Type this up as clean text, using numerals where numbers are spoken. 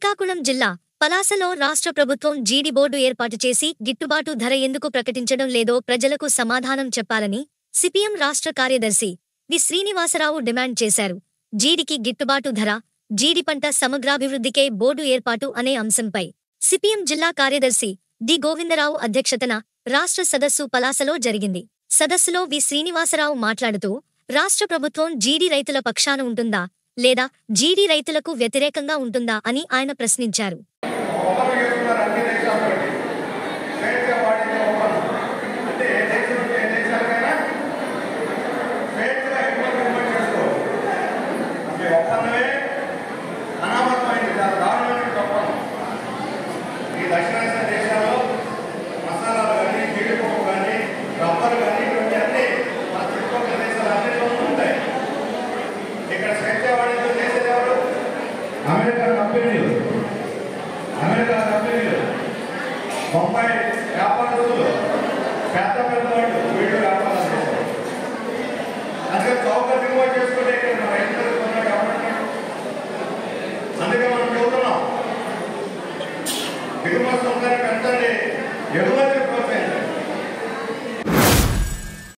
శ్రీకాకుళం జిల్లా పలాసలో రాష్ట్ర ప్రభుత్వం జీడి బోర్డు ఏర్పాటు చేసి గిట్టుబాటు ధర ఎందుకు ప్రకటించడం లేదో ప్రజలకు సమాధానం చెప్పాలని సిపిఎం రాష్ట్ర కార్యదర్శి వి శ్రీనివాసరావు డిమాండ్ చేశారు. జీడికి గిట్టుబాటు ధర, జీడి పంట సమగ్రాభివృద్ధికే బోర్డు ఏర్పాటు అనే అంశంపై సిపిఎం జిల్లా కార్యదర్శి డి గోవిందరావు అధ్యక్షతన రాష్ట్ర సదస్సు పలాసలో జరిగింది. సదస్సులో వి శ్రీనివాసరావు మాట్లాడుతూ, రాష్ట్ర ప్రభుత్వం జీడి రైతుల పక్షాన ఉంటుందా లేదా జీడి రైతులకు వ్యతిరేకంగా ఉంటుందా అని ఆయన ప్రశ్నించారు. అమెరికా కంపెనీలు బొంబాయి వ్యాపారస్తులు పెద్ద పెద్ద వాళ్ళు వీళ్ళు వ్యాపారాలు చేస్తారు. అందుకే చౌక దిగుమతి చేసుకుంటే ఇక్కడ మన రైతులకు కొన్నాడు కాబట్టి అందుకే మనం చూస్తున్నాం దిగుమతి సొంతాన్ని పెంచండి, ఎగుమతి